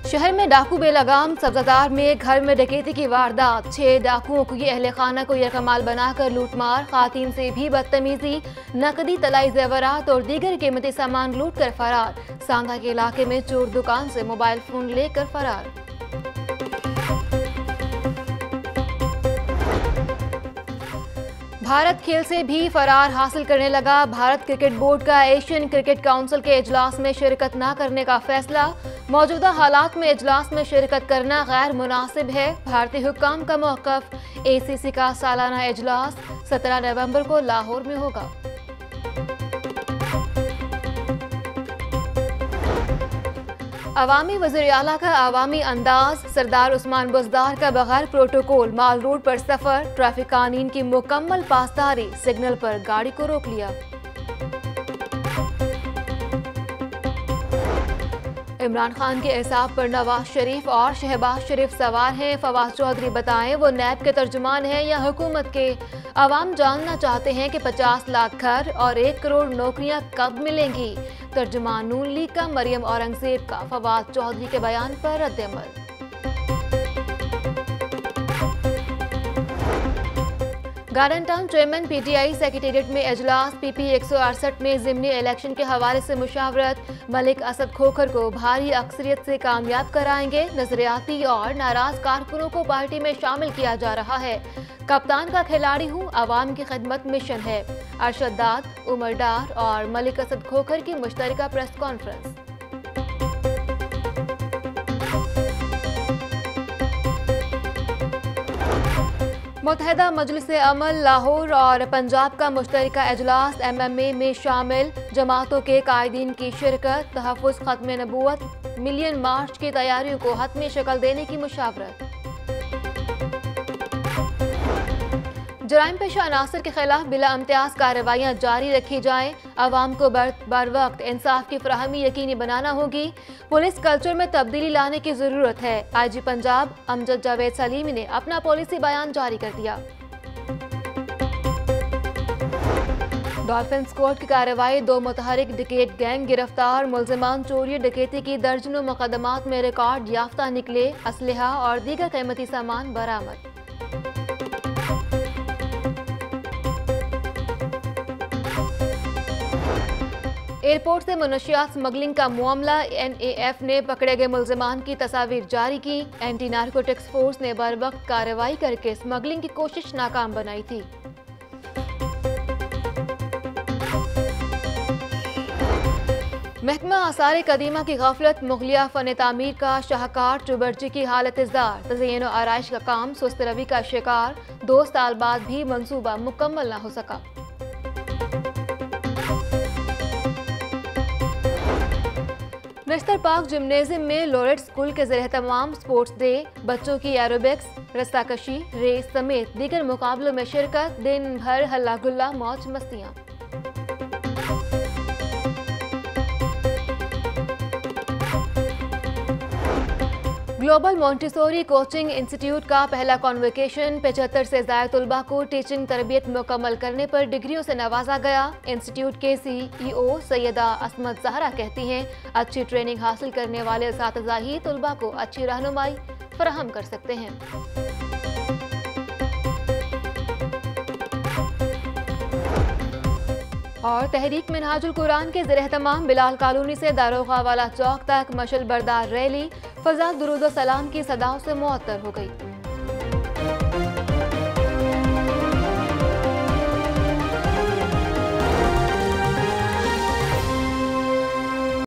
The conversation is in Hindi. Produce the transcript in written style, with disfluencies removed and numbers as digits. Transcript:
शहर में डाकू बेलगाम। सब्जादार में घर में डकैती की वारदात। 6 डाकुओं को अहले खाना को यरकमाल बनाकर लूटमार। खातीन से भी बदतमीजी। नकदी, तलाई जेवरात और दीगर कीमती सामान लूट कर फरार। सांधा के इलाके में चोर दुकान से मोबाइल फोन लेकर फरार। भारत खेल से भी फरार हासिल करने लगा। भारत क्रिकेट बोर्ड का एशियन क्रिकेट काउंसिल के इजलास में शिरकत न करने का फैसला। मौजूदा हालात में इजलास में शिरकत करना गैर मुनासिब है। भारतीय हुक्काम का मौक़िफ़। ACC का सालाना इजलास 17 नवंबर को लाहौर में होगा। अवामी वज़ीर आला का अवामी अंदाज। सरदार उस्मान बुज़दार का बगैर प्रोटोकॉल माल रोड पर सफर। ट्रैफिक कानून की मुकम्मल पासदारी। सिग्नल पर गाड़ी को रोक लिया। इमरान खान के एहसाब पर नवाज शरीफ और शहबाज शरीफ सवार हैं। फवाद चौधरी बताएं वो नैब के तर्जुमान हैं या हुकूमत के। अवाम जानना चाहते हैं कि 50 लाख घर और 1 करोड़ नौकरियां कब मिलेंगी। तर्जुमान नून लीग का मरियम औरंगजेब का फवाद चौधरी के बयान पर रद्द-ए-अमल। Garden Town chairman PTI secretariat में इजलास। PP 168 में ज़िमनी इलेक्शन के हवाले से मुशावरत। मलिक असद खोखर को भारी अक्सरियत से कामयाब कराएंगे। नजरियाती और नाराज कारकुनों को पार्टी में शामिल किया जा रहा है। कप्तान का खिलाड़ी हूँ, अवाम की खिदमत मिशन है। अरशद दाद, उमर डार और मलिक असद खोखर की मुश्तरका प्रेस कॉन्फ्रेंस। मुत्तहिदा मजलिस अमल लाहौर और पंजाब का मुश्तरका इजलास। MMA में शामिल जमातों के कायदीन की शिरकत। तहफ़्फ़ुज़ ख़त्म नबूवत मिलियन मार्च की तैयारियों को हतमी शक्ल देने की मुशावरत। जराइम पेशा अनासर के खिलाफ बिला इम्तियाज कार्रवाइयाँ जारी रखी जाएं। अवाम को बर वक्त इंसाफ की फराहमी यकीनी बनाना होगी। पुलिस कल्चर में तब्दीली लाने की जरूरत है। IG पंजाब अमजद जावेद सलीमी ने अपना पॉलिसी बयान जारी कर दिया। डॉल्फिन स्क्वाड की कार्रवाई। 2 मुतहरिक डिकेट गैंग गिरफ्तार। मुल्जिमान चोरी डकैती की दर्जनों मुकदमात में रिकॉर्ड याफ्ता निकले। असलहा और दीगर कीमती सामान बरामद। एयरपोर्ट से मनशियात स्मगलिंग का मामला। NAF ने पकड़े गए मुल्जिमान की तस्वीर जारी की। एंटी नारकोटिक्स फोर्स ने बर वक्त कार्रवाई करके स्मगलिंग की कोशिश नाकाम बनाई थी। महकमा आसार कदीमा की गफलत। मुगलिया फ़न तामीर का शाहकार चुबरजी की हालत इज़्ज़ार। तज़य्युन और आराइश का काम सुस्त रवि का शिकार। 2 साल बाद भी मंसूबा मुकम्मल न हो सका। नश्तर पार्क जिम्नेजियम में लोरेट स्कूल के ज़रिए तमाम स्पोर्ट्स डे। बच्चों की एरोबिक्स, रस्साकशी, रेस समेत दीगर मुकाबलों में शिरकत। दिन भर हल्ला गुल्ला, मौज मस्तियाँ। ग्लोबल मॉन्टेसोरी कोचिंग इंस्टीट्यूट का पहला कॉन्वोकेशन। 75 से ज़ायद तलबा को टीचिंग तरबियत मुकम्मल करने पर डिग्रियों से नवाजा गया। इंस्टीट्यूट के CEO सैयदा असमत ज़हरा कहती हैं अच्छी ट्रेनिंग हासिल करने वाले असातिज़ा ही तलबा को अच्छी रहनुमाई फराहम कर सकते हैं। और तहरीक मिनहाजुल कुरान के ज़रिए तमाम बिलाल कॉलोनी से दारोगा वाला चौक तक मशल बरदार रैली। फ़ज़ा दुरूद व सलाम की सदाओं से मुअत्तर हो गई।